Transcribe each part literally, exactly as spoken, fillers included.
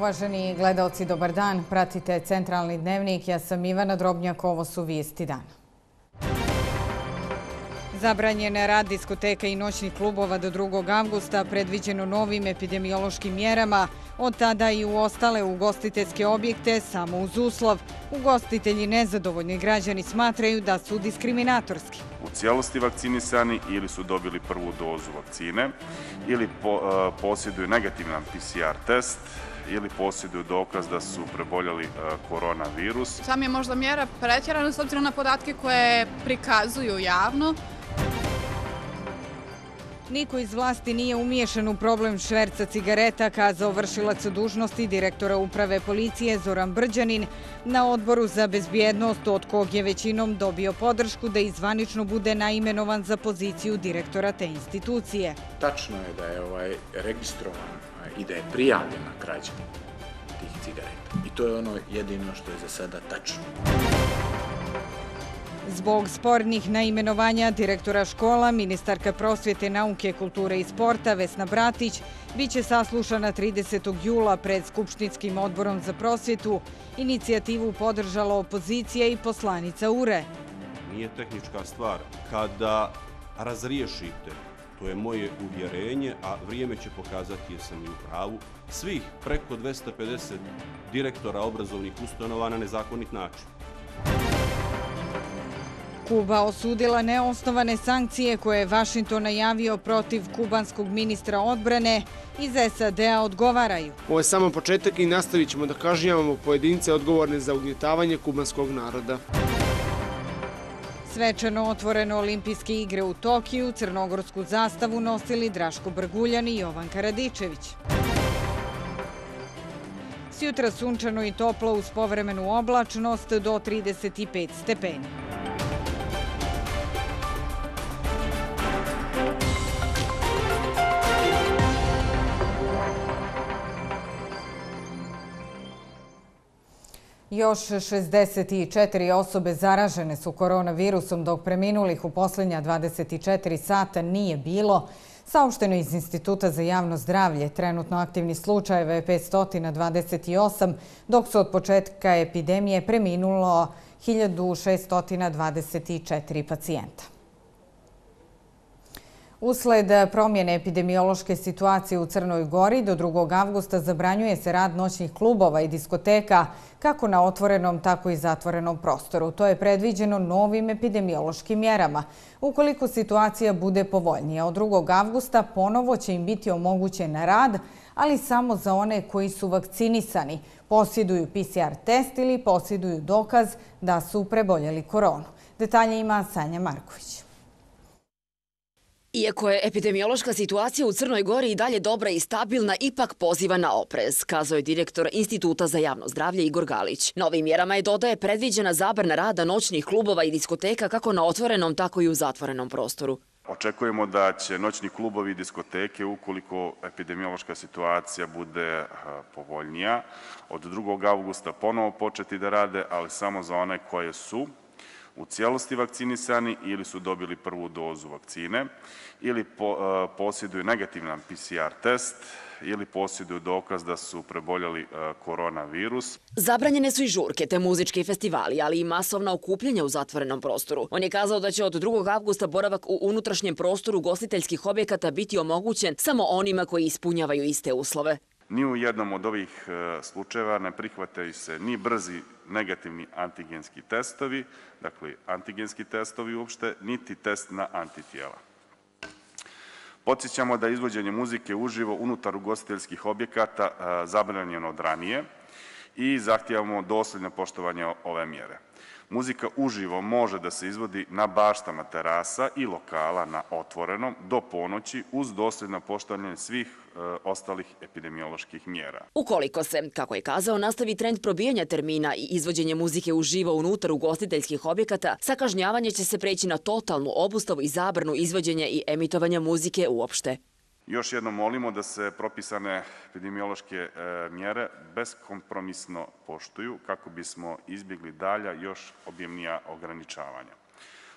Uvaženi gledaoci, dobar dan. Pratite Centralni dnevnik. Ja sam Ivana Drobnjak. Ovo su vijesti dana. Zabranjen je rad diskoteka i noćnih klubova do drugog avgusta, predviđeno novim epidemiološkim mjerama. Od tada i u ostale ugostiteljske objekte samo uz uslov. Ugostitelji nezadovoljni građani smatraju da su diskriminatorski. U cijelosti vakcinisani ili su dobili prvu dozu vakcine ili posjeduju negativan P C R test ili posjeduju dokaz da su preboljeli koronavirus. Sam je možda mjera pretjerana s obzirom na podatke koje prikazuju javno. Niko iz vlasti nije umiješan u problem šverca cigareta, kazao vršilac dužnosti direktora uprave policije Zoran Brđanin na odboru za bezbjednost, od kog je većinom dobio podršku da izvanično bude naimenovan za poziciju direktora te institucije. Tačno je da je ovaj registrovan i da je prijavljena krađa tih cigareta. I to je ono jedino što je za sada tačno. Zbog spornih naimenovanja direktora škola, ministarka prosvjete, nauke, kulture i sporta Vesna Bratić biće saslušana tridesetog jula pred Skupštinskim odborom za prosvjetu. Inicijativu podržala opozicija i poslanica U R E. Nije tehnička stvar. Kada razriješite, to je moje uvjerenje, a vrijeme će pokazati jesam i u pravu, svih preko dvesta pedeset direktora obrazovnih ustanova na nezakonit način. Kuba osudila neosnovane sankcije koje je Vašington najavio protiv kubanskog ministra odbrane. Iz S A D-a odgovaraju. Ovo je samo početak i nastavit ćemo da kažnjavamo pojedince odgovorne za ugnjetavanje kubanskog naroda. Svečano otvoreno olimpijske igre u Tokiju, crnogorsku zastavu nosili Draško Brguljan i Jovan Karadičević. Sjutra sunčano i toplo uz povremenu oblačnost do trideset pet stepeni. Još šezdeset četiri osobe zaražene su koronavirusom, dok preminulih u posljednja dvadeset četiri sata nije bilo. Saopšteno iz Instituta za javno zdravlje, trenutno aktivni slučajeva je petsto dvadeset osam, dok su od početka epidemije preminulo hiljadu šeststo dvadeset četiri pacijenta. Usled promjene epidemiološke situacije u Crnoj Gori, do drugog avgusta zabranjuje se rad noćnih klubova i diskoteka, kako na otvorenom, tako i zatvorenom prostoru. To je predviđeno novim epidemiološkim mjerama. Ukoliko situacija bude povoljnija, od drugog avgusta ponovo će im biti omogućen rad, ali samo za one koji su vakcinisani, posjeduju P C R test ili posjeduju dokaz da su preboljeli koronu. Detalje ima Sanja Marković. Iako je epidemiološka situacija u Crnoj Gori i dalje dobra i stabilna, ipak poziva na oprez, kazao je direktor Instituta za javno zdravlje Igor Galić. Novim mjerama je, dodaje, predviđena zabrana rada noćnih klubova i diskoteka kako na otvorenom, tako i u zatvorenom prostoru. Očekujemo da će noćni klubovi i diskoteke, ukoliko epidemiološka situacija bude povoljnija, od drugog avgusta ponovo početi da rade, ali samo za one koje su u cijelosti vakcinisani ili su dobili prvu dozu vakcine ili posjeduju negativan P C R test ili posjeduju dokaz da su preboljeli koronavirus. Zabranjene su i žurke te muzički festivali, ali i masovna okupljanja u zatvorenom prostoru. On je kazao da će od drugog avgusta boravak u unutrašnjem prostoru ugostiteljskih objekata biti omogućen samo onima koji ispunjavaju iste uslove. Ni u jednom od ovih slučajeva ne prihvataju se ni brzi negativni antigenski testovi, dakle antigenski testovi uopšte, niti test na antitijela. Podsjećamo da je izvođenje muzike uživo unutar ugostiteljskih objekata zabranjeno od ranije i zahtijevamo dosledno poštovanje ove mjere. Muzika uživo može da se izvodi na baštama terasa i lokala na otvorenom do ponoći uz dosledno poštovanje svih e, ostalih epidemioloških mjera. Ukoliko se, kako je kazao, nastavi trend probijanja termina i izvođenje muzike uživo unutar ugostiteljskih objekata, sa kažnjavanje će se preći na totalnu obustavu i zabranu izvođenja i emitovanja muzike uopšte. Još jednom molimo da se propisane epidemiološke mjere beskompromisno poštuju kako bismo izbjegli dalja još objemnija ograničavanja.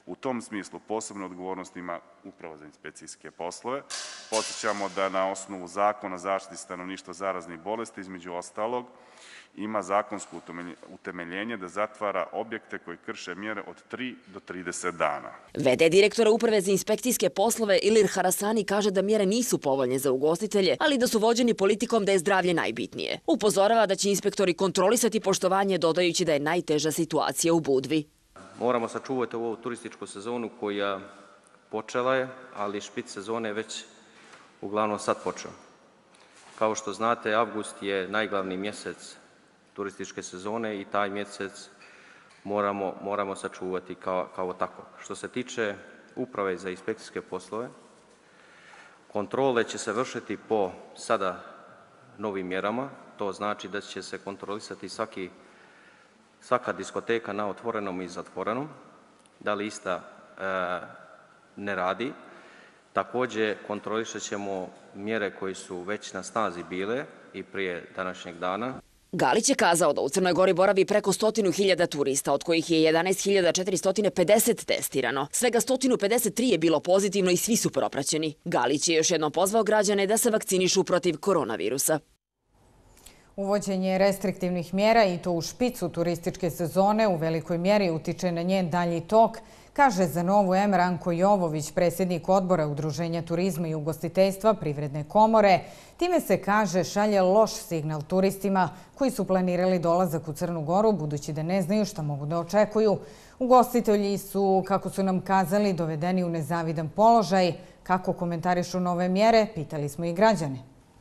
U tom smislu posebnu odgovornost ima Uprava za inspekcijske poslove. Podsjećamo da na osnovu Zakona o zaštiti stanovništva od zaraznih bolesti, između ostalog, ima zakonsko utemeljenje da zatvara objekte koji krše mjere od tri do trideset dana. V D direktora Uprave za inspekcijske poslove Ilir Harasani kaže da mjere nisu povoljne za ugostitelje, ali da su vođeni politikom da je zdravlje najbitnije. Upozorava da će inspektori kontrolisati poštovanje, dodajući da je najteža situacija u Budvi. Moramo sačuvati ovu turističku sezonu koja počela je, ali špic sezone je već uglavnom sad počeo. Kao što znate, avgust je najglavniji mjesec turističke sezone i taj mjesec moramo, moramo sačuvati kao, kao tako. Što se tiče Uprave za inspekcijske poslove, kontrole će se vršiti po sada novim mjerama. To znači da će se kontrolisati svaki, svaka diskoteka na otvorenom i zatvorenom, da li ista e, ne radi. Također kontrolišat ćemo mjere koje su već na snazi bile i prije današnjeg dana. Galić je kazao da u Crnoj Gori boravi preko stotinu hiljada turista, od kojih je jedanaest hiljada četiristo pedeset testirano. Svega sto pedeset tri je bilo pozitivno i svi su propraćeni. Galić je još jednom pozvao građane da se vakcinišu protiv koronavirusa. Uvođenje restriktivnih mjera i to u špicu turističke sezone u velikoj mjeri utiče na njen dalji tok, kaže za Novu M Ranko Jovović, predsjednik odbora Udruženja turizma i ugostiteljstva Privredne komore. Time se, kaže, šalje loš signal turistima koji su planirali dolazak u Crnu Goru, budući da ne znaju šta mogu da očekuju. Ugostitelji su, kako su nam kazali, dovedeni u nezavidan položaj. Kako komentarišu nove mjere, pitali smo i građane.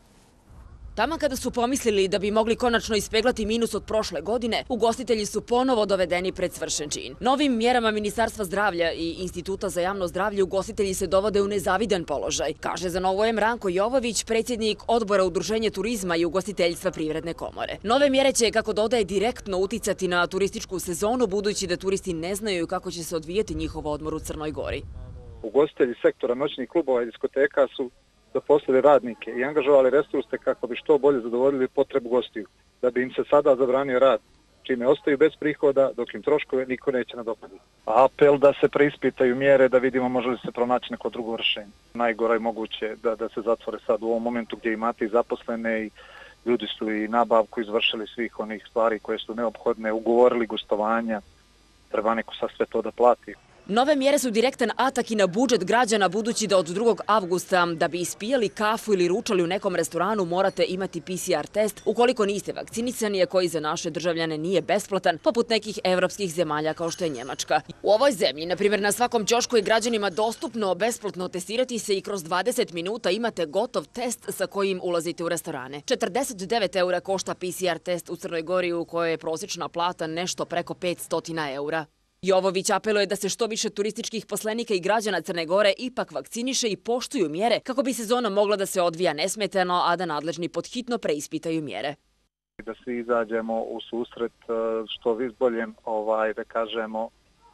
Tamo kada su pomislili da bi mogli konačno ispeglati minus od prošle godine, ugostitelji su ponovo dovedeni pred svršen čin. Novim mjerama Ministarstva zdravlja i Instituta za javno zdravlje ugostitelji se dovode u nezavidan položaj, kaže za Novu M Ranko Jovović, predsjednik odbora Udruženja turizma i ugostiteljstva Privredne komore. Nove mjere će, kako dodaje, direktno uticati na turističku sezonu, budući da turisti ne znaju kako će se odvijeti njihov odmor u Crnoj Gori. Ugostitelji sektora noćnih klubova i diskoteka su zaposlili radnike i angažovali resurse kako bi što bolje zadovoljili potrebu gostiju, da bi im se sada zabranio rad, čime ostaju bez prihoda, dok im troškove niko neće nadoknaditi. Apel da se preispitaju mjere, da vidimo može li se pronaći neko drugo rješenje. Najgore je moguće da, da se zatvore sad u ovom momentu gdje imate i zaposlene i ljudi su i nabavku izvršili svih onih stvari koje su neophodne, ugovorili gostovanja, treba neko sad sve to da plati. Nove mjere su direktan atak i na budžet građana, budući da od drugog avgusta da bi ispijali kafu ili ručali u nekom restoranu morate imati P C R test ukoliko niste vakcinisani, a koji za naše državljane nije besplatan, poput nekih evropskih zemalja kao što je Njemačka. U ovoj zemlji, na primjer, na svakom ćošku je građanima dostupno besplatno testirati se i kroz dvadeset minuta imate gotov test sa kojim ulazite u restorane. četrdeset devet eura košta P C R test u Crnoj Gori, u kojoj je prosječna plata nešto preko petsto eura. Jovović apeluje da se što više turističkih poslenika i građana Crne Gore ipak vakciniše i poštuju mjere kako bi sezona mogla da se odvija nesmetano, a da nadležni podhitno preispitaju mjere. Da svi izađemo u susret što boljem, ovaj, da kažemo,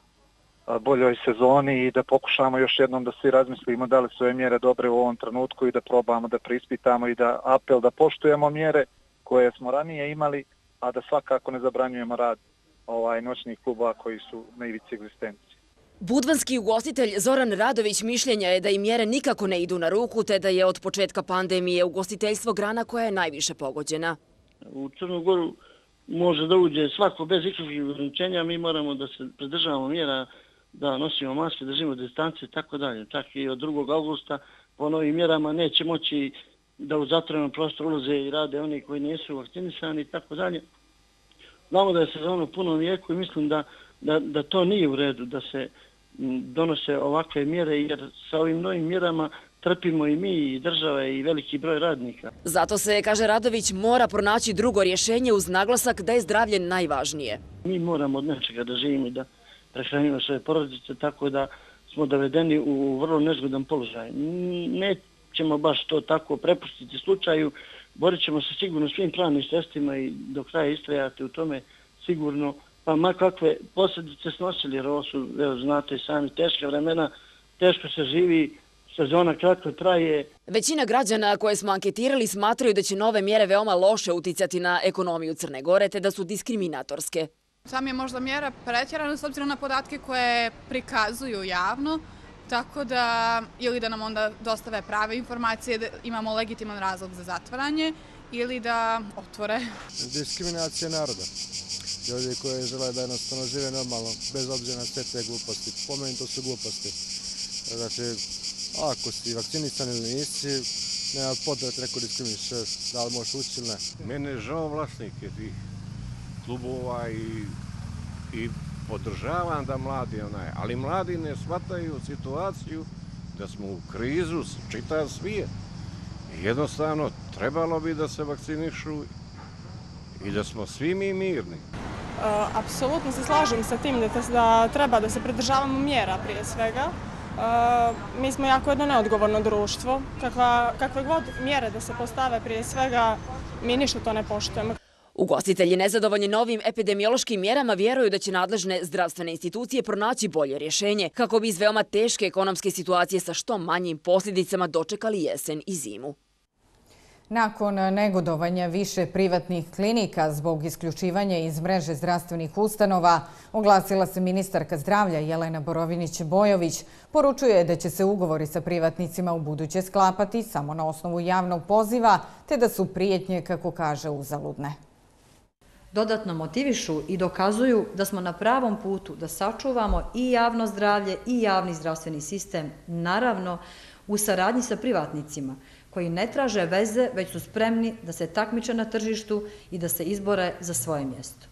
boljoj sezoni i da pokušamo još jednom da svi razmislimo da li su ove mjere dobre u ovom trenutku i da probamo da preispitamo i da apel da poštujemo mjere koje smo ranije imali, a da svakako ne zabranjujemo rad ovaj noćnih klubova koji su na ivici egzistencije. Budvanski ugostitelj Zoran Radović mišljenja je da im mjere nikako ne idu na ruku, te da je od početka pandemije ugostiteljstvo grana koja je najviše pogođena. U Crnu Goru može da uđe svako bez ikakvih ograničenja, mi moramo da se pridržavamo mjera, da nosimo maske, držimo distance i tako dalje. Čak i od drugog avgusta po novim mjerama neće moći da u zatvorenom prostoru ulaze i rade oni koji nisu vakcinisani i tako dalje. Znamo da je sezona u punom vijeku i mislim da, da, da to nije u redu, da se donose ovakve mjere, jer sa ovim novim mjerama trpimo i mi, i država, i veliki broj radnika. Zato se, kaže Radović, mora pronaći drugo rješenje uz naglasak da je zdravlje najvažnije. Mi moramo od nečega da živimo i da prehranimo svoje porodice, tako da smo dovedeni u vrlo nezgodan položaj. Nećemo baš to tako prepustiti slučaju, borit ćemo se sigurno svim pravnim sredstvima i do kraja istrajati u tome sigurno, pa ma kakve posljedice snosili, jer ovo su, evo, znate sami, teška vremena, teško se živi, sezona kratko traje. Većina građana koje smo anketirali smatraju da će nove mjere veoma loše uticati na ekonomiju Crne Gore, te da su diskriminatorske. Sam je možda mjera pretjerana s obzirom na podatke koje prikazuju javno, tako da ili da nam onda dostave prave informacije, da imamo legitiman razlog za zatvaranje, ili da otvore. Diskriminacija naroda. Ljudi koji žele da jednostavno žive normalno, bez obzira na sve te gluposti. Po meni to su gluposti. Znači, ako si vakcinisan ili nisi, nema potrebe da neko diskriminiše, da li možeš ući ili ne. Mene je žao vlasnike tih klubova i, i podržavam da mladi onaj, ali mladi ne shvataju situaciju da smo u krizu, čitav svijet. Jednostavno, trebalo bi da se vakcinišu i da smo svi mi mirni. Apsolutno se slažem sa tim da treba da se pridržavamo mjera prije svega. Mi smo jako jedno neodgovorno društvo. Kakve god mjere da se postave prije svega, mi ništa to ne poštujemo. Ugostitelji nezadovoljni novim epidemiološkim mjerama vjeruju da će nadležne zdravstvene institucije pronaći bolje rješenje kako bi iz veoma teške ekonomske situacije sa što manjim posljedicama dočekali jesen i zimu. Nakon negodovanja više privatnih klinika zbog isključivanja iz mreže zdravstvenih ustanova, oglasila se ministarka zdravlja Jelena Borovinić-Bojović. Poručuje da će se ugovori sa privatnicima u buduće sklapati samo na osnovu javnog poziva, te da su prijetnje, kako kaže, uzaludne. Dodatno motivišu i dokazuju da smo na pravom putu da sačuvamo i javno zdravlje i javni zdravstveni sistem, naravno u saradnji sa privatnicima, koji ne traže veze, već su spremni da se takmiče na tržištu i da se izbore za svoje mjesto.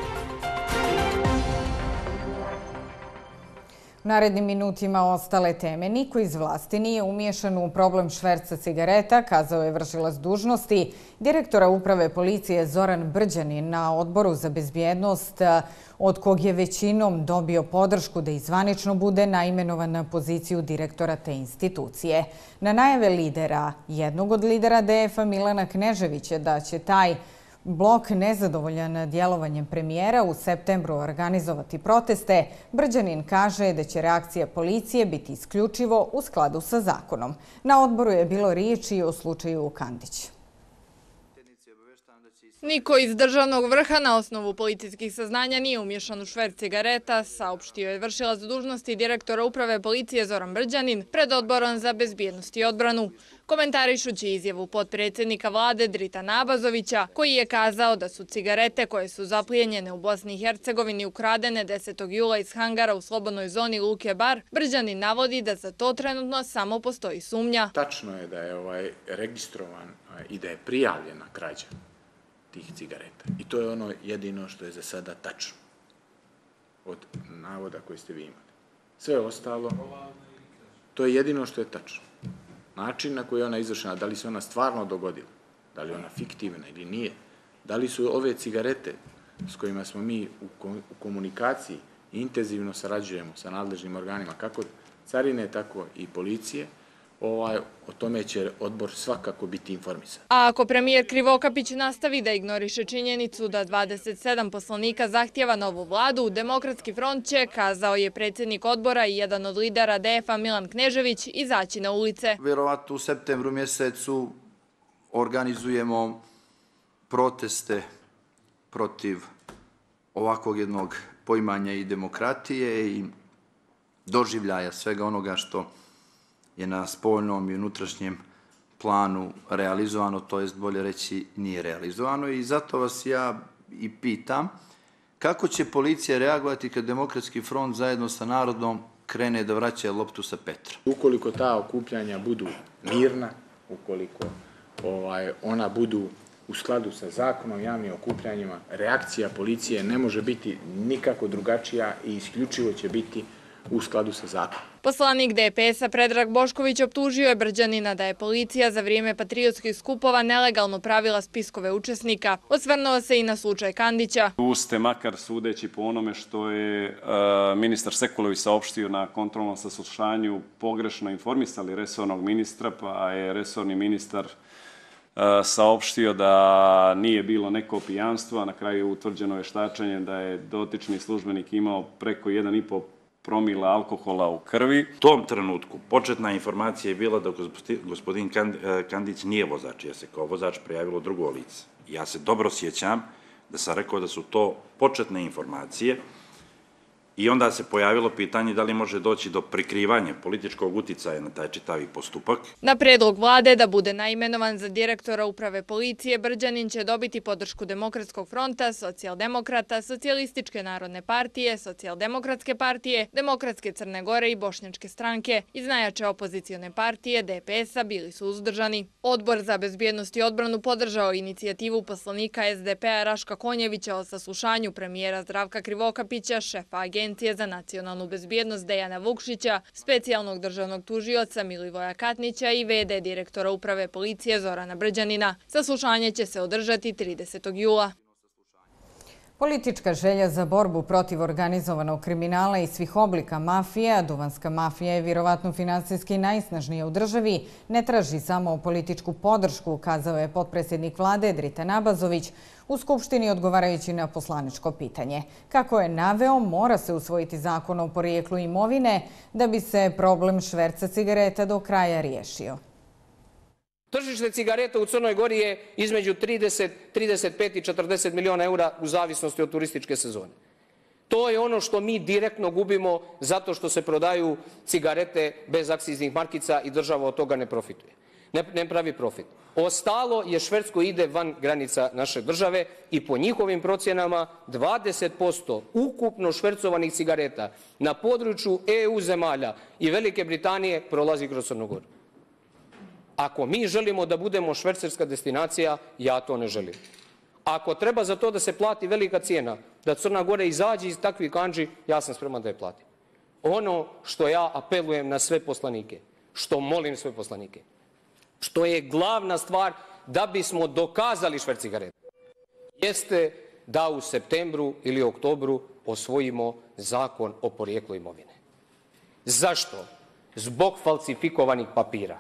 U narednim minutima ostale teme. Niko iz vlasti nije umiješan u problem šverca cigareta, kazao je vršilac dužnosti direktora Uprave policije Zoran Brđanin na Odboru za bezbjednost, od kog je većinom dobio podršku da i zvanično bude naimenovan na poziciju direktora te institucije. Na najave lidera, jednog od lidera D F-a Milana Kneževića, da će taj blok nezadovoljan djelovanjem premijera u septembru organizovati proteste, Brđanin kaže da će reakcija policije biti isključivo u skladu sa zakonom. Na odboru je bilo riječi o slučaju Kandić. Niko iz državnog vrha na osnovu policijskih saznanja nije umješan u šverc cigareta, saopštio je vršilac dužnosti direktora Uprave policije Zoran Brđanin pred Odborom za bezbjednost i odbranu, komentarišući izjavu potpredsjednika vlade Dritana Abazovića, koji je kazao da su cigarete koje su zaplijenjene u Bosni i Hercegovini ukradene desetog jula iz hangara u slobodnoj zoni Luke Bar. Brđanin navodi da za to trenutno samo postoji sumnja. Tačno je da je ovaj registrovan i da je prijavljena krađa tih cigareta. I to je ono jedino što je za sada tačno od navoda koje ste vi imali. Sve ostalo, to je jedino što je tačno. Način na koji je ona izvršena, da li se ona stvarno dogodila, da li je ona fiktivna ili nije, da li su ove cigarete s kojima smo mi u komunikaciji i intenzivno sarađujemo sa nadležnim organima, kako carine, tako i policije, Ovaj, o tome će odbor svakako biti informisan. A ako premijer Krivokapić nastavi da ignoriše činjenicu da dvadeset sedam poslanika zahtjeva novu vladu, Demokratski front će, kazao je predsjednik odbora i jedan od lidera D F-a Milan Knežević, izaći na ulice. Vjerovatno u septembru mjesecu organizujemo proteste protiv ovakvog jednog poimanja i demokratije i doživljaja svega onoga što je na spoljnom i unutrašnjem planu realizovano, to jest bolje reći nije realizovano. I zato vas ja i pitam kako će policija reagovati kad Demokratski front zajedno sa narodom krene da vraća loptu sa Petra. Ukoliko ta okupljanja budu mirna, ukoliko ovaj, ona budu u skladu sa zakonom o javnim okupljanjima, reakcija policije ne može biti nikako drugačija i isključivo će biti u skladu sa zakonom. Poslanik D P S-a Predrag Bošković optužio je Brđanina da je policija za vrijeme patriotskih skupova nelegalno pravila spiskove učesnika. Osvrnuo se i na slučaj Kandića. Tu ste, makar sudeći po onome što je uh, ministar Sekulović saopštio na kontrolnom saslušanju, pogrešno informisali resornog ministra, pa je resorni ministar uh, saopštio da nije bilo neko pijanstvo, a na kraju utvrđeno vještačenje da je dotični službenik imao preko jedan i pol promila alkohola u krvi. U tom trenutku početna informacija je bila da gospodin Kandić nije vozač, jer se kao vozač prijavilo drugo lice. Ja se dobro sjećam da sam rekao da su to početne informacije i onda se pojavilo pitanje da li može doći do prikrivanja političkog uticaja na taj čitavi postupak. Na predlog vlade da bude naimenovan za direktora uprave policije, Brđanin će dobiti podršku Demokratskog fronta, Socijaldemokrata, Socijalističke narodne partije, Socijaldemokratske partije, Demokratske Crne Gore i Bošnjačke stranke. Iz najjače opozicione partije D P S-a bili su uzdržani. Odbor za bezbjednost i odbranu podržao inicijativu poslanika S D P-a Raška Konjevića o saslušanju premijera Zdravka Krivokapića, šefa agencije Agencije za nacionalnu bezbjednost Dejana Vukšića, specijalnog državnog tužioca Milivoja Katnića i ve de direktora uprave policije Zorana Brđanina. Saslušanje će se održati tridesetog jula. Politička želja za borbu protiv organizovanog kriminala i svih oblika mafije, a duvanska mafija je vjerovatno finansijski najsnažnija u državi, ne traži samo političku podršku, kazao je potpredsjednik vlade Dritan Abazović u Skupštini odgovarajući na poslaničko pitanje. Kako je naveo, mora se usvojiti zakon o porijeklu imovine da bi se problem šverca cigareta do kraja riješio. Tržište cigareta u Crnoj Gori je između trideset, trideset pet i četrdeset miliona eura u zavisnosti od turističke sezone. To je ono što mi direktno gubimo zato što se prodaju cigarete bez akciznih markica i država od toga ne profituje. Ne, ne pravi profit. Ostalo je šverc koji ide van granica naše države i po njihovim procjenama dvadeset posto ukupno švercovanih cigareta na području E U zemalja i Velike Britanije prolazi kroz Crnu Goru. Ako mi želimo da budemo švercerska destinacija, ja to ne želim. Ako treba za to da se plati velika cijena, da Crna Gora izađe iz takvih kandži, ja sam spreman da je platim. Ono što ja apelujem na sve poslanike, što molim sve poslanike, što je glavna stvar da bismo dokazali šverc cigareta, jeste da u septembru ili oktobru osvojimo zakon o porijeklu imovine. Zašto? Zbog falsifikovanih papira.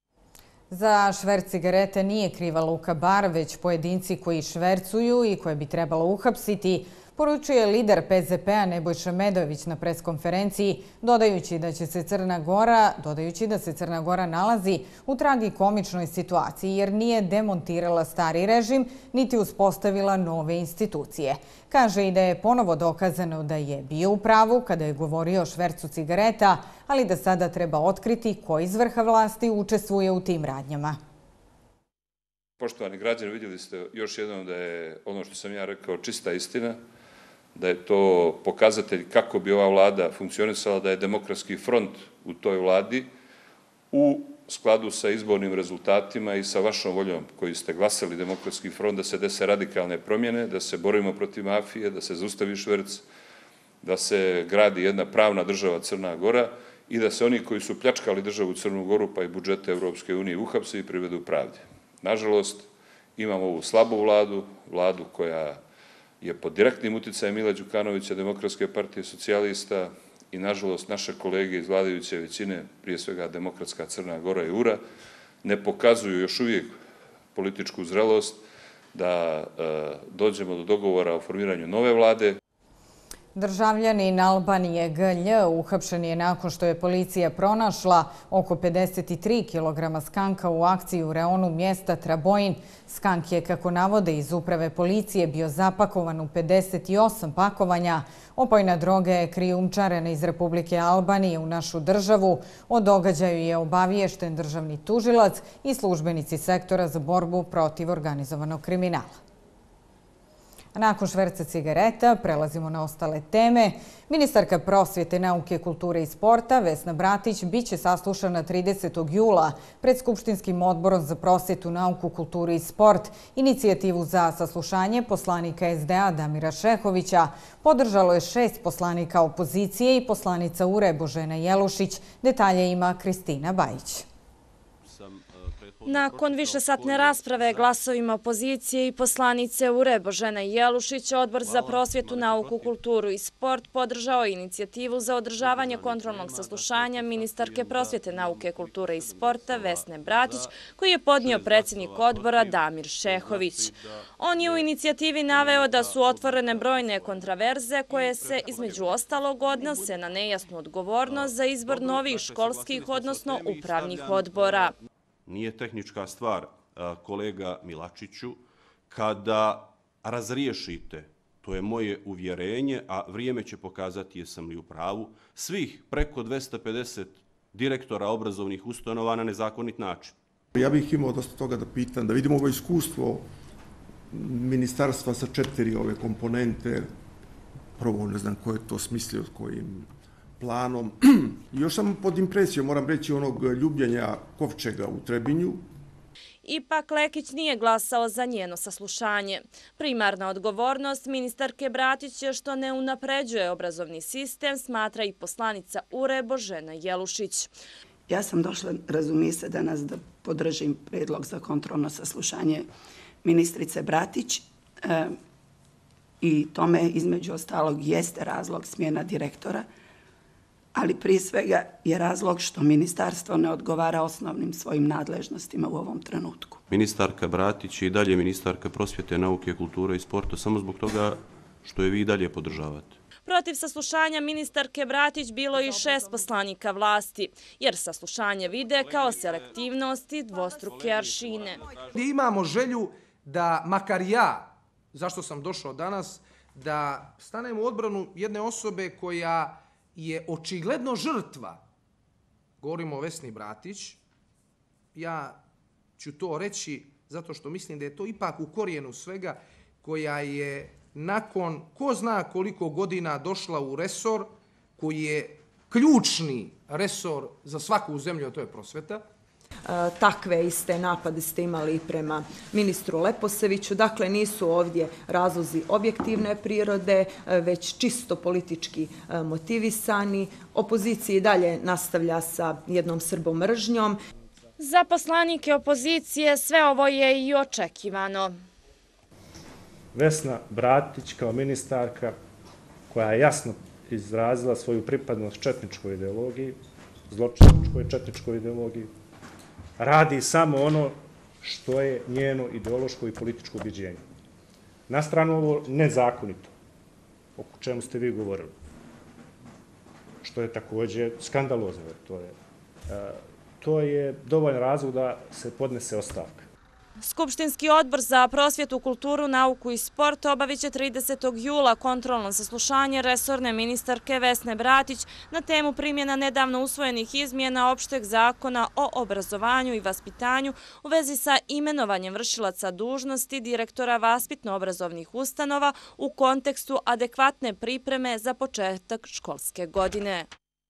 Za šverc cigarete nije kriva Luka Bar, već pojedinci koji švercuju i koje bi trebalo uhapsiti, poručuje lider P Z P-a Nebojša Medojević na preskonferenciji, dodajući da će se Crna Gora, dodajući da se Crna Gora nalazi u tragikomičnoj situaciji jer nije demontirala stari režim niti uspostavila nove institucije. Kaže i da je ponovo dokazano da je bio u pravu kada je govorio o švercu cigareta, ali da sada treba otkriti ko iz vrha vlasti učestvuje u tim radnjama. Poštovani građani, vidjeli ste još jednom da je ono što sam ja rekao čista istina, da je to pokazatelj kako bi ova vlada funkcionisala, da je Demokratski front u toj vladi u skladu sa izbornim rezultatima i sa vašom voljom koji ste glasali Demokratski front da se dese radikalne promjene, da se borimo protiv mafije, da se zaustavi šverc, da se gradi jedna pravna država Crna Gora i da se oni koji su pljačkali državu Crnu Goru pa i budžete Evropske unije uhapse i privedu pravde. Nažalost, imamo ovu slabu vladu, vladu koja je pod direktnim uticajem Mila Đukanovića, Demokratske partije socijalista i, nažalost, naše kolege iz vladajuće većine, prije svega Demokratska Crna Gora i U R A, ne pokazuju još uvijek političku zrelost da dođemo do dogovora o formiranju nove vlade. Državljanin Albanije G Lj uhapšen je nakon što je policija pronašla oko pedeset tri kilograma skanka u akciji u reonu mjesta Trabojin. Skank je, kako navode iz uprave policije, bio zapakovan u pedeset osam pakovanja. Opojna droga je krijumčarena iz Republike Albanije u našu državu. O događaju je obaviješten državni tužilac i službenici sektora za borbu protiv organizovanog kriminala. Nakon šverca cigareta prelazimo na ostale teme. Ministarka prosvjete, nauke, kulture i sporta Vesna Bratić biće saslušana tridesetog jula pred Skupštinskim odborom za prosvjetu, nauku, kulturu i sport. Inicijativu za saslušanje poslanika S D A Damira Šehovića podržalo je šest poslanika opozicije i poslanica U R E Božena Jelušić. Detalje ima Kristina Bajić. Nakon višesatne rasprave glasovima opozicije i poslanice U R E Božena Jelušić, Odbor za prosvjetu, nauku, kulturu i sport podržao inicijativu za održavanje kontrolnog saslušanja ministarke prosvjete, nauke, kulture i sporta Vesne Bratić, koji je podnio predsjednik odbora Damir Šehović. On je u inicijativi naveo da su otvorene brojne kontraverze koje se između ostalog odnose na nejasnu odgovornost za izbor novih školskih, odnosno upravnih odbora. Nije tehnička stvar, kolega Milačiću, kada razriješite, to je moje uvjerenje, a vrijeme će pokazati jesam li u pravu, svih preko dvesta pedeset direktora obrazovnih ustanova na nezakonit način. Ja bih imao dosta toga da pitam, da vidimo ovo iskustvo ministarstva sa četiri ove komponente, prvo ne znam ko je to smislio, s kojim planom. Još sam pod impresijom, moram reći, onog ljubljenja kovčega u Trebinju. Ipak Lekić nije glasao za njeno saslušanje. Primarna odgovornost ministarke Bratić je što ne unapređuje obrazovni sistem, smatra i poslanica U R E Božena Jelušić. Ja sam došla, razumije se, danas da podržim predlog za kontrolno saslušanje ministrice Bratić e, i tome između ostalog jeste razlog smjena direktora, ali prije svega je razlog što ministarstvo ne odgovara osnovnim svojim nadležnostima u ovom trenutku. Ministarka Bratić je i dalje ministarka prosvjete, nauke, kulture i sporta samo zbog toga što je vi i dalje podržavate. Protiv saslušanja ministarke Bratić bilo i šest poslanika vlasti, jer saslušanje vide kao selektivnost i dvostruke aršine. Imamo želju da, makar ja, zašto sam došao danas, da stanem u odbranu jedne osobe koja je očigledno žrtva. Govorimo o Vesni Bratić. Ja ću to reći zato što mislim da je to ipak u korijenu svega, koja je nakon ko zna koliko godina došla u resor koji je ključni resor za svaku zemlju, a to je prosveta. Takve iste napade ste imali i prema ministru Leposeviću. Dakle, nisu ovdje razlozi objektivne prirode, već čisto politički motivisani. Opozicija i dalje nastavlja sa jednom srbomržnjom. Za poslanike opozicije sve ovo je i očekivano. Vesna Bratić kao ministarka koja je jasno izrazila svoju pripadnost četničkoj ideologiji, zločinačkoj četničkoj ideologiji, radi samo ono što je njeno ideološko i političko ubjeđenje. Na stranu ovo nezakonito, o čemu ste vi govorili, što je također skandalozno. To je, to je dovoljan razlog da se podnese ostavka. Skupštinski odbor za prosvjetu, kulturu, nauku i sport obavit će tridesetog jula kontrolno saslušanje resorne ministarke Vesne Bratić na temu primjena nedavno usvojenih izmjena opšteg zakona o obrazovanju i vaspitanju u vezi sa imenovanjem vršilaca dužnosti direktora vaspitno-obrazovnih ustanova u kontekstu adekvatne pripreme za početak školske godine.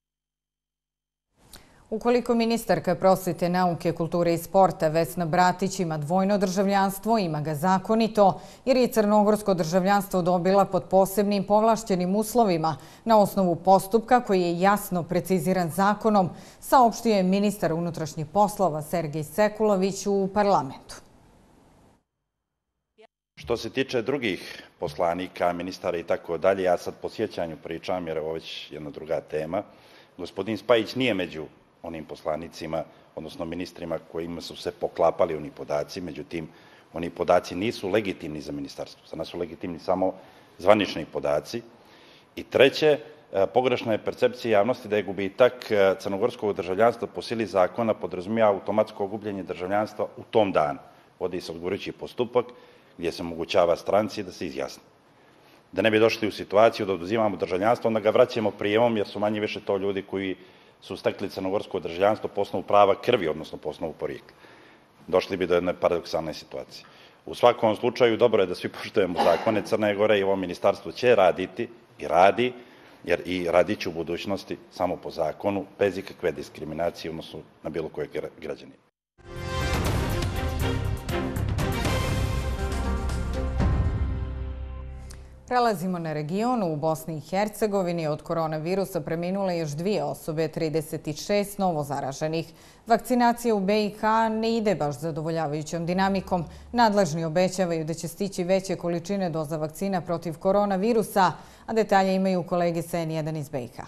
Ukoliko ministarka prosvjete, nauke, kulture i sporta Vesna Bratić ima dvojno državljanstvo, ima ga zakonito, jer je crnogorsko državljanstvo dobila pod posebnim povlašćenim uslovima na osnovu postupka koji je jasno preciziran zakonom, saopštio je ministar unutrašnjih poslova Sergej Sekulović u parlamentu. Što se tiče drugih poslanika, ministara i tako dalje, ja sad po sjećanju pričam jer je ovo već jedna druga tema. Gospodin Spajić nije među onim poslanicima, odnosno ministrima kojima su se poklapali oni podaci, međutim, oni podaci nisu legitimni za ministarstvo. Za nas su legitimni samo zvanični podaci. I treće, pogrešna je percepcija javnosti da je gubitak crnogorskog državljanstva po sili zakona podrazumija automatsko gubljenje državljanstva u tom danu. Vodi se odgovarajući postupak gdje se omogućava stranci da se izjasne. Da ne bi došli u situaciju da oduzimamo državljanstvo, onda ga vraćamo prijemom jer su manje više to ljudi koji su stekli crnogorsko državljanstvo po osnovu prava krvi, odnosno po osnovu porijekla. Došli bi do jedne paradoksalne situacije. U svakom slučaju, dobro je da svi poštujemo zakone Crne Gore i ovo ministarstvo će raditi i radi, jer i radit će u budućnosti samo po zakonu, bez ikakve diskriminacije, odnosno na bilo kojeg građanina. Prelazimo na region. U Bosni i Hercegovini od koronavirusa preminule još dvije osobe, trideset šest novo zaraženih. Vakcinacija u B i H ne ide baš zadovoljavajućom dinamikom. Nadležni obećavaju da će stići veće količine doza vakcina protiv koronavirusa, a detalje imaju kolege sa N jedan iz B i H.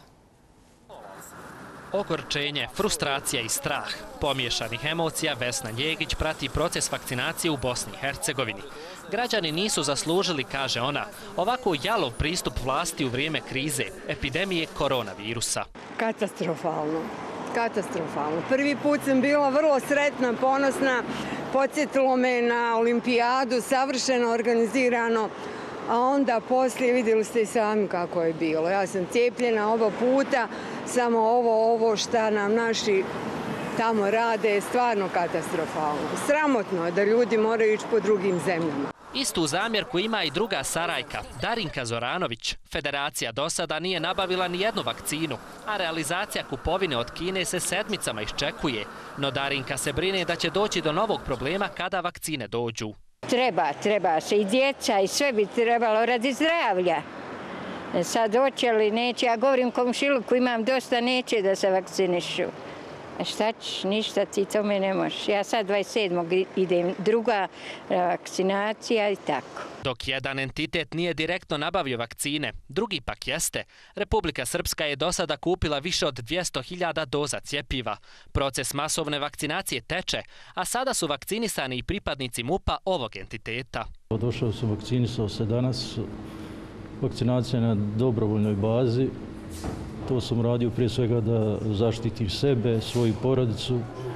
Ogorčenje, frustracija i strah. Pomiješanih emocija Vesna Njegić prati proces vakcinacije u Bosni i Hercegovini. Građani nisu zaslužili, kaže ona, ovako jalov pristup vlasti u vrijeme krize, epidemije koronavirusa. Katastrofalno. katastrofalno. Prvi put sam bila vrlo sretna, ponosna, podsjetilo me na olimpijadu, savršeno organizirano, a onda poslije vidjeli ste i sami kako je bilo. Ja sam cijepljena oba puta, samo ovo, ovo šta nam naši tamo rade je stvarno katastrofalno. Sramotno je da ljudi moraju ići po drugim zemljama. Istu zamjerku ima i druga Sarajka, Darinka Zoranović. Federacija do sada nije nabavila ni jednu vakcinu, a realizacija kupovine od Kine se sedmicama iščekuje. No Darinka se brine da će doći do novog problema kada vakcine dođu. Treba, treba se i djeca i sve bi trebalo radi zdravlja. Sad hoće li neće, ja govorim komšiluku, imam dosta, neće da se vakcinišu. Šta ćeš, ništa ti tome ne možeš. Ja sad dvadeset sedmog idem, druga vakcinacija i tako. Dok jedan entitet nije direktno nabavio vakcine, drugi pak jeste. Republika Srpska je do sada kupila više od dvjesto hiljada doza cjepiva. Proces masovne vakcinacije teče, a sada su vakcinisani i pripadnici MUP-a ovog entiteta. Došao sam, vakcinisao se danas, vakcinacija na dobrovoljnoj bazi. To sam radio prije svega da zaštitim sebe, svoju porodicu,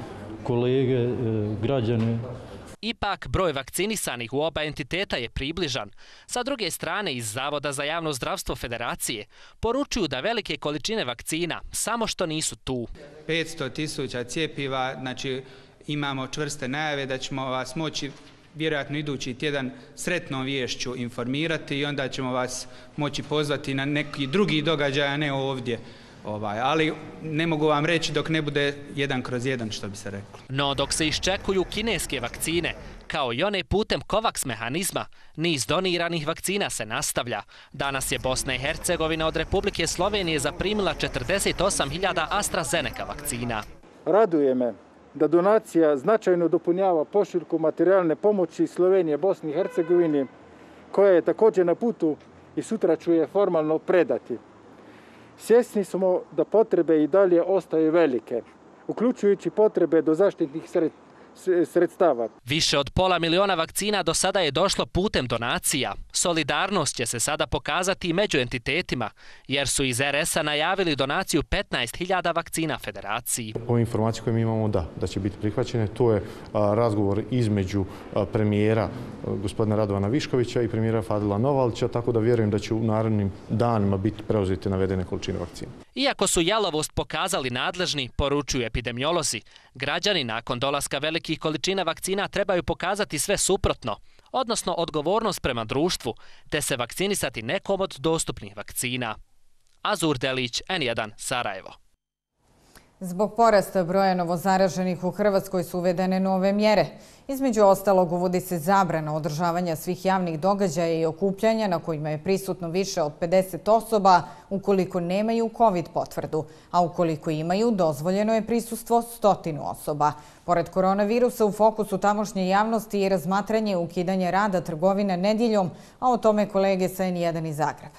kolege, građane. Ipak, broj vakcinisanih u oba entiteta je približan. Sa druge strane, iz Zavoda za javno zdravstvo Federacije poručuju da velike količine vakcina samo što nisu tu. petsto tisuća cjepiva, znači imamo čvrste najave da ćemo vas moći vjerojatno idući tjedan sretnom viješću informirati i onda ćemo vas moći pozvati na neki drugi događaj, a ne ovdje. Ovaj, ali ne mogu vam reći dok ne bude jedan kroz jedan, što bi se reklo. No dok se iščekuju kineske vakcine, kao i one putem COVAX mehanizma, niz doniranih vakcina se nastavlja. Danas je Bosna i Hercegovina od Republike Slovenije zaprimila četrdeset osam hiljada AstraZeneca vakcina. Raduje me da donacija značajno dopunjava pošiljku materijalne pomoći Slovenije, Bosni i Hercegovini, koja je također na putu i sutra ću je formalno predati. Svjesni smo da potrebe i dalje ostaju velike, uključujući potrebe do zaštitnih sredstava. Više od pola miliona vakcina do sada je došlo putem donacija. Solidarnost će se sada pokazati i među entitetima, jer su iz er es a najavili donaciju petnaest hiljada vakcina Federaciji. Ove informacije koje mi imamo da, da će biti prihvaćene, to je a, razgovor između a, premijera a, gospodina Radovana Viškovića i premijera Fadila Novalća, tako da vjerujem da će u narednim danima biti preuzete navedene količine vakcina. Iako su jalovost pokazali nadležni, poručuju epidemiolozi, građani nakon dolaska velikih količina vakcina trebaju pokazati sve suprotno, odnosno odgovornost prema društvu, te se vakcinisati nekom od dostupnih vakcina. Azur Delić, en jedan, Sarajevo. Zbog porasta broja novozaraženih u Hrvatskoj su uvedene nove mjere. Između ostalog, uvodi se zabrana održavanja svih javnih događaja i okupljanja na kojima je prisutno više od pedeset osoba ukoliko nemaju COVID potvrdu, a ukoliko imaju, dozvoljeno je prisustvo stotinu osoba. Pored koronavirusa, u fokusu tamošnje javnosti je razmatranje ukidanja rada trgovina nedjeljom, a o tome kolege sa en jedan iz Zagreba.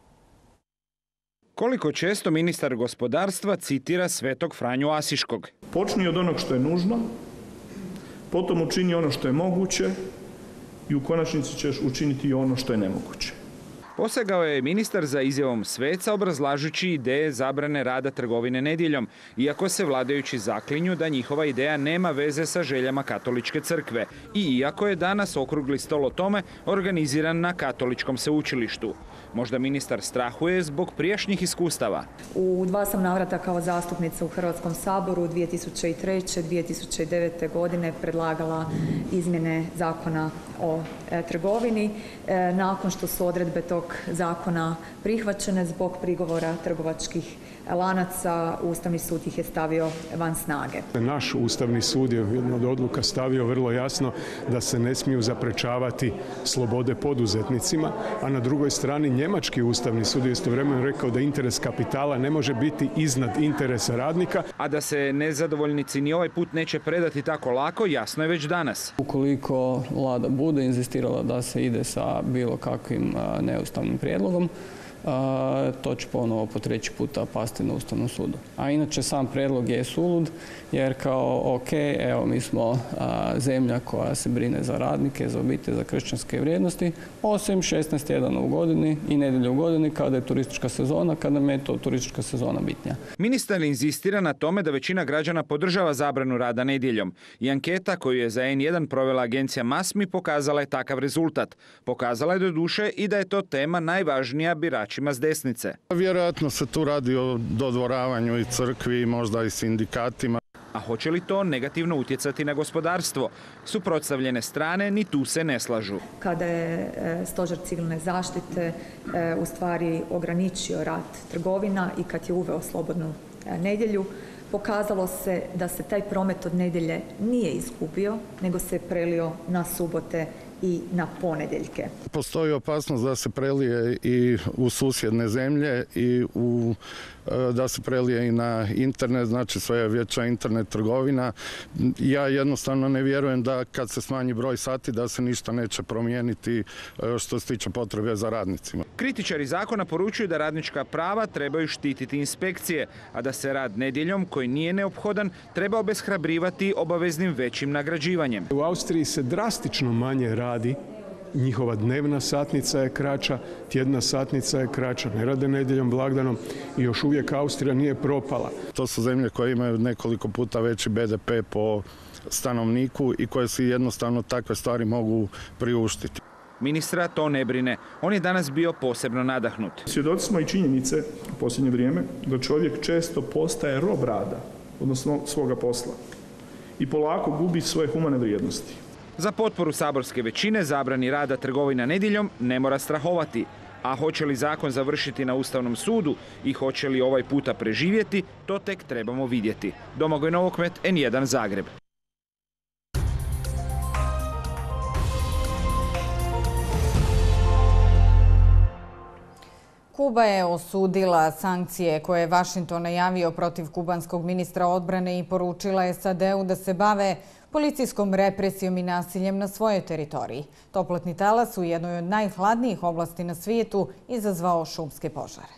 Koliko često ministar gospodarstva citira Svetog Franju Asiškog? Počni od onog što je nužno, potom učini ono što je moguće i u konačnici ćeš učiniti i ono što je nemoguće. Posegao je ministar za izjavom sveca obrazlažući ideje zabrane rada trgovine nedjeljom, iako se vladajući zaklinju da njihova ideja nema veze sa željama katoličke crkve i iako je danas okrugli stol o tome organiziran na katoličkom sveučilištu. Možda ministar strahuje zbog prijašnjih iskustava. U dva sam navrata kao zastupnica u Hrvatskom saboru dvije tisuće treće i dvije tisuće devete. godine predlagala izmjene zakona o e, trgovini. E, nakon što su odredbe tog zakona prihvaćene zbog prigovora trgovačkih lanaca, Ustavni sud ih je stavio van snage. Naš Ustavni sud je jednu od odluka stavio vrlo jasno da se ne smiju zaprečavati slobode poduzetnicima, a na drugoj strani Njemački Ustavni sud je istovremeno rekao da interes kapitala ne može biti iznad interesa radnika. A da se nezadovoljnici ni ovaj put neće predati tako lako, jasno je već danas. Ukoliko vlada bude inzistirala da se ide sa bilo kakvim neustavnim prijedlogom, to će ponovo po treći puta pasti na Ustavnom sudu. A inače sam predlog je sulud, jer kao ok, evo mi smo zemlja koja se brine za radnike, za obitelj, za kršćanske vrijednosti, osim šesnaest tjedana u godini i nedjelje u godini kada je turistička sezona, kada nam je to turistička sezona bitnija. Ministar inzistira na tome da većina građana podržava zabranu rada nedjeljom i anketa koju je za en jedan provela agencija Masmi pokazala je takav rezultat. Pokazala je do duše i da je to tema najvažnija biračima s desnice. Vjerojatno se tu radi o dodvoravanju i crkvi i možda i sindikatima. A hoće li to negativno utjecati na gospodarstvo? Suprotstavljene strane ni tu se ne slažu. Kada je Stožer civilne zaštite u stvari ograničio rad trgovina i kad je uveo slobodnu nedjelju, pokazalo se da se taj promet od nedjelje nije izgubio, nego se prelio na subote i na ponedjeljke. Postoji opasnost da se prelije i u susjedne zemlje i u, da se prelije i na internet, znači sve je veća internet trgovina. Ja jednostavno ne vjerujem da kad se smanji broj sati da se ništa neće promijeniti što se tiče potrebe za radnicima. Kritičari zakona poručuju da radnička prava trebaju štititi inspekcije, a da se rad nedjeljom koji nije neophodan treba obeshrabrivati obaveznim većim nagrađivanjem. U Austriji se drastično manje radi. Njihova dnevna satnica je kraća, tjedna satnica je kraća, ne rade nedjeljom, blagdanom i još uvijek Austrija nije propala. To su zemlje koje imaju nekoliko puta veći be de pe po stanovniku i koje si jednostavno takve stvari mogu priuštiti. Ministra to ne brine. On je danas bio posebno nadahnut. Svjedoci smo i činjenice u posljednje vrijeme da čovjek često postaje rob rada, odnosno svoga posla, i polako gubi svoje humane vrijednosti. Za potporu saborske većine zabrani rada trgovina nedjeljom ne mora strahovati. A hoće li zakon završiti na Ustavnom sudu i hoće li ovaj puta preživjeti, to tek trebamo vidjeti. Domagoj Novokmet, en jedan Zagreb. Kuba je osudila sankcije koje je Vašington najavio protiv kubanskog ministra odbrane i poručila es a de u da se bave policijskom represijom i nasiljem na svojoj teritoriji. Toplotni talas u jednoj od najhladnijih oblasti na svijetu izazvao šumske požare.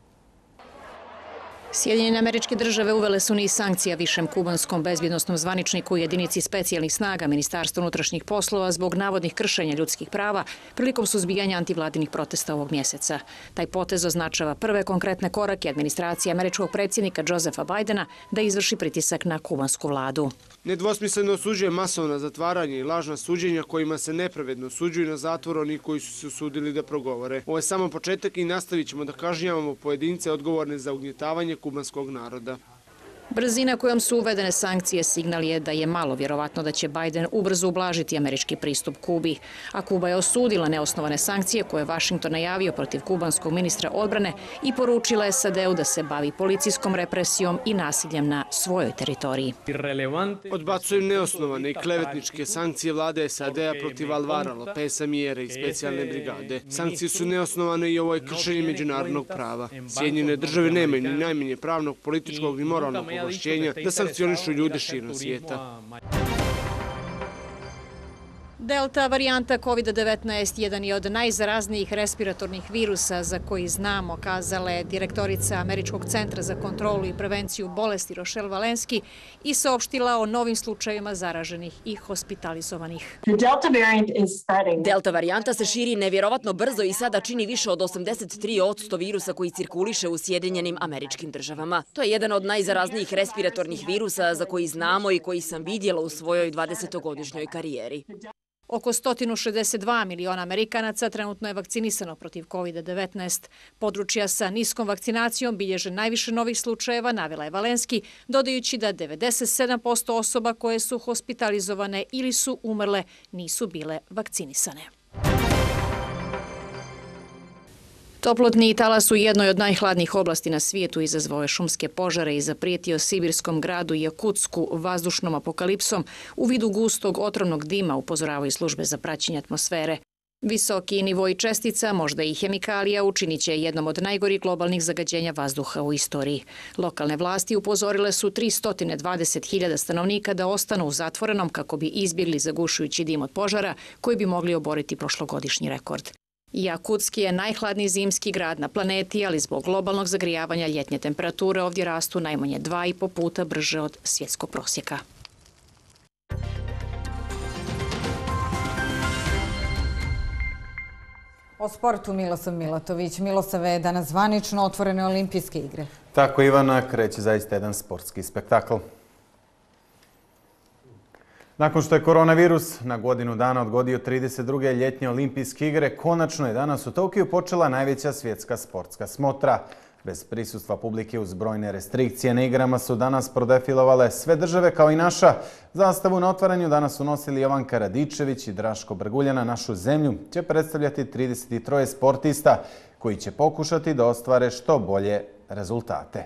Sjedinjene Američke Države uvele su niz sankcija višem kubanskom bezbjednosnom zvaničniku i jedinici specijalnih snaga Ministarstva unutrašnjih poslova zbog navodnih kršenja ljudskih prava prilikom suzbijanja antivladinih protesta ovog mjeseca. Taj potez označava prve konkretne korake administracije američkog predsjednika Josepha Bidena da izvrši pritisak na kubansku vladu. Nedvosmisleno osuđuje masovna zatvaranja i lažna suđenja kojima se nepravedno suđuju na zatvor oni koji su se usudili da progovore. Ovo je samo početak i nastavit ćemo da kažnjavamo pojedince odgovorne za ugnjetavanje kubanskog naroda. Brzina kojom su uvedene sankcije signal je da je malo vjerovatno da će Biden ubrzo ublažiti američki pristup Kubi. A Kuba je osudila neosnovane sankcije koje je Vašington najavio protiv kubanskog ministra odbrane i poručila es a de u da se bavi policijskom represijom i nasiljem na svojoj teritoriji. Odbacujem neosnovane i klevetničke sankcije vlade es a de-a protiv Alvara Lopeza Miere i specijalne brigade. Sankcije su neosnovane i ovo je kršenje međunarodnog prava. Sjedinjene države nemaju ni najmanje pravnog, političkog ni moralnog ovlašćenja da sankcionišu ljude širom svijeta. Delta varijanta kovid devetnaest jedan je od najzaraznijih respiratornih virusa za koji znamo, kazala je direktorica Američkog centra za kontrolu i prevenciju bolesti Rochelle Walensky i saopštila o novim slučajevima zaraženih i hospitalizovanih. Delta varijanta se širi nevjerovatno brzo i sada čini više od osamdeset tri posto virusa koji cirkuliše u Sjedinjenim Američkim Državama. To je jedan od najzaraznijih respiratornih virusa za koji znamo i koji sam vidjela u svojoj dvadesetogodišnjoj karijeri. Oko sto šezdeset dva miliona Amerikanaca trenutno je vakcinisano protiv kovid devetnaest. Područja sa niskom vakcinacijom bilježe najviše novih slučajeva, navela je Walensky, dodajući da devedeset sedam posto osoba koje su hospitalizovane ili su umrle nisu bile vakcinisane. Toplotni talas u jednoj od najhladnijih oblasti na svijetu izazvao je šumske požare i zaprijetio sibirskom gradu Jakutsku vazdušnom apokalipsom u vidu gustog otrovnog dima, upozoravaju službe za praćenje atmosfere. Visoki nivoji čestica, možda i hemikalija, učinit će jednom od najgorih globalnih zagađenja vazduha u istoriji. Lokalne vlasti upozorile su tristo dvadeset hiljada stanovnika da ostanu u zatvorenom kako bi izbjegli zagušujući dim od požara koji bi mogli oboriti prošlogodišnji rekord. Jakutski je najhladniji zimski grad na planeti, ali zbog globalnog zagrijavanja ljetnje temperature ovdje rastu najmanje dva i po puta brže od svjetskog prosjeka. O sportu Milosav Milatović. Milosave, je danas zvanično otvorene olimpijske igre. Tako, Ivana, kreće zaista jedan sportski spektakl. Nakon što je koronavirus na godinu dana odgodio trideset druge ljetnje olimpijske igre, konačno je danas u Tokiju počela najveća svjetska sportska smotra. Bez prisustva publike uz brojne restrikcije na igrama su danas prodefilovale sve države kao i naša. Zastavu na otvaranju danas su nosili Jovanka Radičević i Draško Brguljana. Našu zemlju će predstavljati trideset tri sportista koji će pokušati da ostvare što bolje rezultate.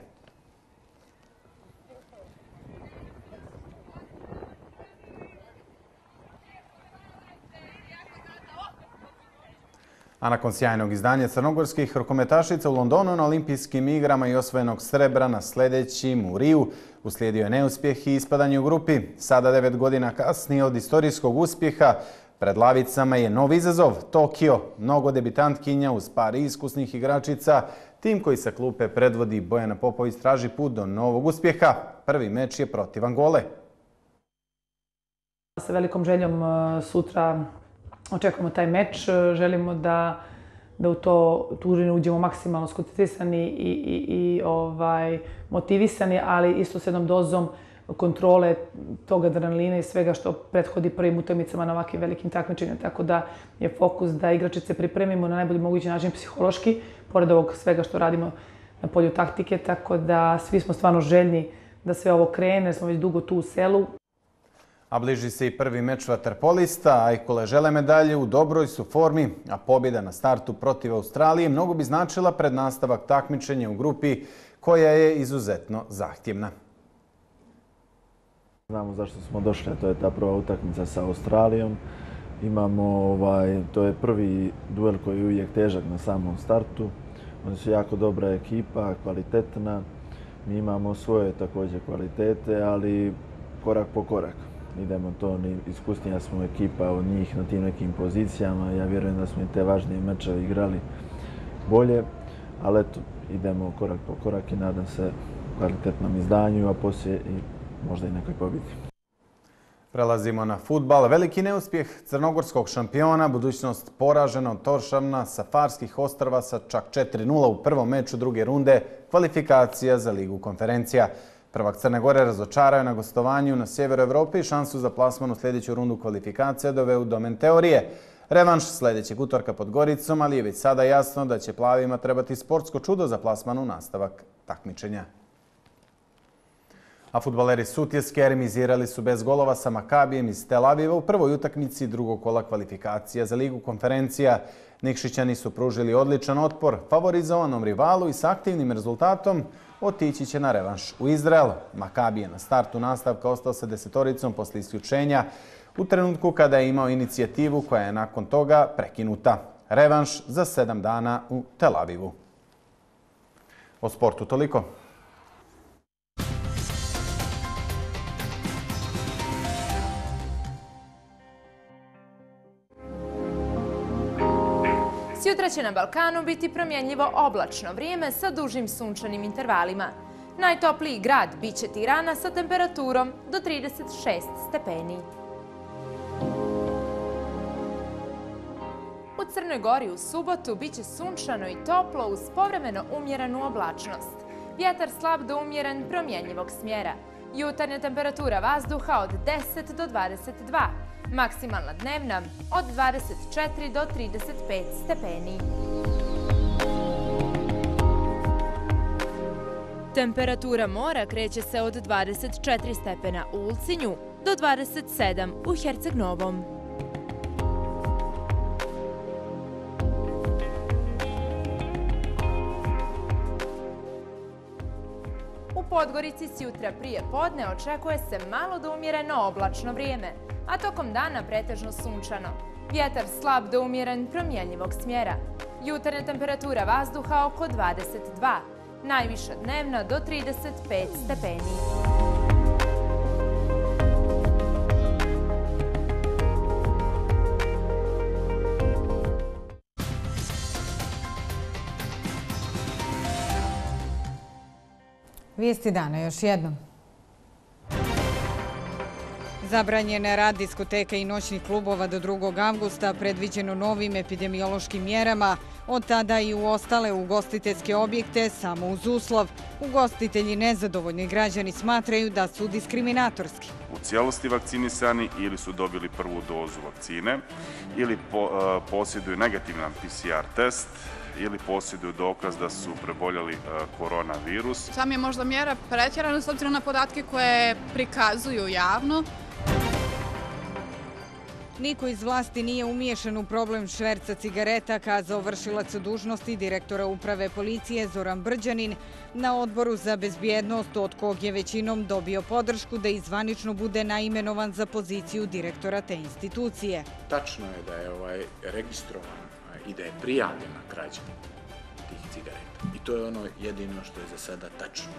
A nakon sjajnog izdanja crnogorskih rukometašica u Londonu na olimpijskim igrama i osvojenog srebra na sljedećim u Riju, uslijedio je neuspjeh i ispadanje u grupi. Sada, devet godina kasnije od istorijskog uspjeha, pred lavicama je novi izazov – Tokio. Mnogo debitantkinja uz par iskusnih igračica. Tim koji sa klupe predvodi Bojana Popović traži put do novog uspjeha. Prvi meč je protiv Angole. Sa velikom željom sutra očekujemo taj meč, želimo da, da u to tužinu uđemo maksimalno skoncentrisani i, i, i ovaj, motivisani, ali isto s jednom dozom kontrole tog adrenalina i svega što prethodi prvim utakmicama na ovakvim velikim takmičenjima. Tako da je fokus da igračice pripremimo na najbolji mogući način psihološki, pored ovog svega što radimo na polju taktike, tako da svi smo stvarno željni da sve ovo krene, jer smo već dugo tu u selu. A bliži se i prvi meč vaterpolista. Ajkule žele medalje, u dobroj su formi, a pobjeda na startu protiv Australije mnogo bi značila pred nastavak takmičenja u grupi koja je izuzetno zahtjevna. Znamo zašto smo došli, a to je ta prva utakmica sa Australijom. Imamo, ovaj, to je prvi duel koji je uvijek težak na samom startu. Oni su jako dobra ekipa, kvalitetna. Mi imamo svoje također kvalitete, ali korak po korak. Idemo to, iskusnija smo ekipa od njih na tim nekim pozicijama. Ja vjerujem da smo i te važnije mečeve igrali bolje, ali eto, idemo korak po korak i nadam se kvalitetnom izdanju, a poslije i možda i nekoj pobjedi. Prelazimo na fudbal. Veliki neuspjeh crnogorskog šampiona, budućnost poražena od Toršavna sa Farskih ostrva sa čak četiri nula u prvom meču druge runde kvalifikacija za Ligu konferencija. Prvak Crne Gore razočarao je na gostovanju na sjeveru Evrope i šansu za plasman u sljedeću rundu kvalifikacija doveo u domen teorije. Revanš sljedećeg utorka pod Goricom, ali je već sada jasno da će plavima trebati sportsko čudo za plasman u nastavak takmičenja. A fudbaleri Sutjeske remizirali su bez golova sa Makabijem iz Tel Aviva u prvoj utakmici drugog kola kvalifikacija za Ligu konferencija. Nikšićani su pružili odličan otpor favorizovanom rivalu i s aktivnim rezultatom otići će na revanš u Izrael. Makabi je na startu nastavka ostao sa desetoricom posle isključenja u trenutku kada je imao inicijativu koja je nakon toga prekinuta. Revanš za sedam dana u Tel Avivu. O sportu toliko. Sutra će na Balkanu biti promjenjivo oblačno vrijeme sa dužim sunčanim intervalima. Najtopliji grad biće Tirana sa temperaturom do trideset šest stepeni. U Crnoj Gori u subotu biće sunčano i toplo uz povremeno umjerenu oblačnost. Vjetar slab do umjeren promjenjivog smjera. Jutarnja temperatura vazduha od deset do dvadeset dva. Maksimalna dnevna od dvadeset četiri do trideset pet stepeni. Temperatura mora kreće se od dvadeset četiri stepena u Ulcinju do dvadeset sedam u Herceg Novom. U Podgorici sutra prije podne očekuje se malo do umjereno oblačno vrijeme, a tokom dana pretežno sunčano. Vjetar slab do umjeren promjenjivog smjera. Jutarnja temperatura vazduha oko dvadeset dva. Najviša dnevna do trideset pet stepeni. Vijesti dana još jednom. Zabranjen je rad diskoteka i noćnih klubova do drugog avgusta, predviđeno novim epidemiološkim mjerama. Od tada i u ostale ugostiteljske objekte samo uz uslov. Ugostitelji nezadovoljni građani smatraju da su diskriminatorski. U cijelosti vakcinisani ili su dobili prvu dozu vakcine ili posjeduju negativan P C R test ili posjeduju dokaz da su preboljeli koronavirus. Sam je možda mjera pretjerana s obzirom na podatke koje prikazuju javno. Niko iz vlasti nije umiješan u problem šverca cigareta, kazao vršilac dužnosti direktora uprave policije Zoran Brđanin na odboru za bezbjednost, od kog je većinom dobio podršku da izvanično bude naimenovan za poziciju direktora te institucije. Tačno je da je ovaj registrovan i da je prijavljena krađa tih cigareta. I to je ono jedino što je za sada tačno.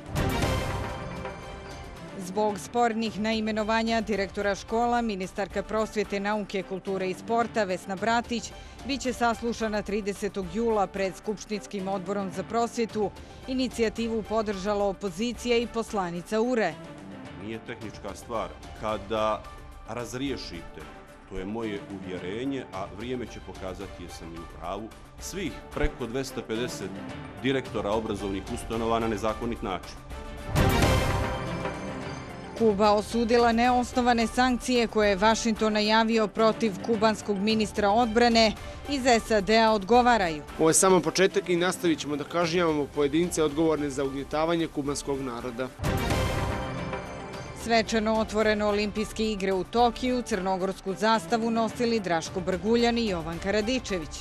Zbog spornih naimenovanja direktora škola, ministarka prosvjete, nauke, kulture i sporta Vesna Bratić biće saslušana tridesetog jula pred Skupštinskim odborom za prosvjetu. Inicijativu podržala opozicija i poslanica U R E. Nije tehnička stvar. Kada razriješite, to je moje uvjerenje, a vrijeme će pokazati jesam li u pravu, svih preko dvesta pedeset direktora obrazovnih ustanova na nezakonit način. Kuba osudila neosnovane sankcije koje je Vašington najavio protiv kubanskog ministra odbrane. Iz S A D-a odgovaraju. Ovo je samo početak i nastavit ćemo da kažnjavamo pojedince odgovorne za ugnjetavanje kubanskog naroda. Svečano otvoreno olimpijske igre u Tokiju, crnogorsku zastavu nosili Draško Brguljan i Jovan Karadičević.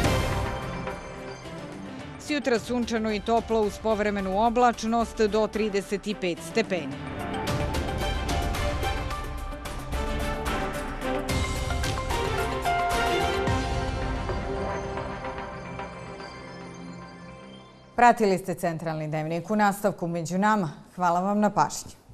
Sjutra sunčano i toplo uz povremenu oblačnost do trideset pet stepeni. Pratili ste Centralni dnevnik. U nastavku među nama. Hvala vam na pažnji.